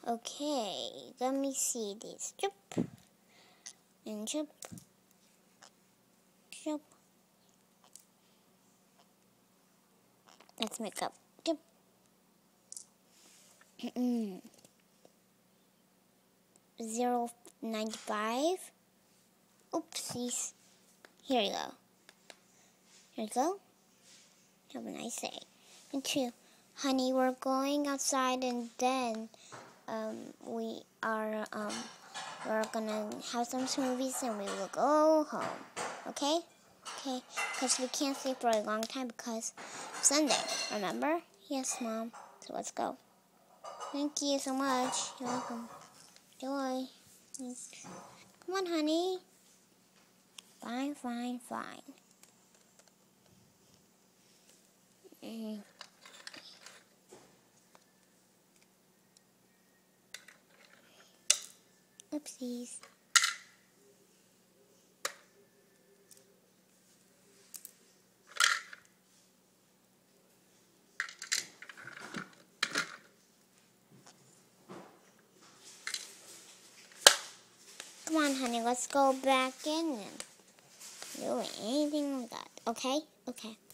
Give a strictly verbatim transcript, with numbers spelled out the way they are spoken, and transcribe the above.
Okay, let me see this. Chip. And chip. Chip. Let's make up. Chip. Zero ninety five. Oopsies. Here you go. Here you go. Have a nice day. And two, honey, we're going outside, and then um, we are um, we're gonna have some smoothies, and we will go home. Okay? Okay? Because we can't sleep for a long time because it's Sunday. Remember? Yes, Mom. So let's go. Thank you so much. You're welcome. Joy. Thanks. Come on, honey. Fine, fine, fine. Mm. Oopsies. Come on, honey, let's go back in and do anything like that. Okay? Okay.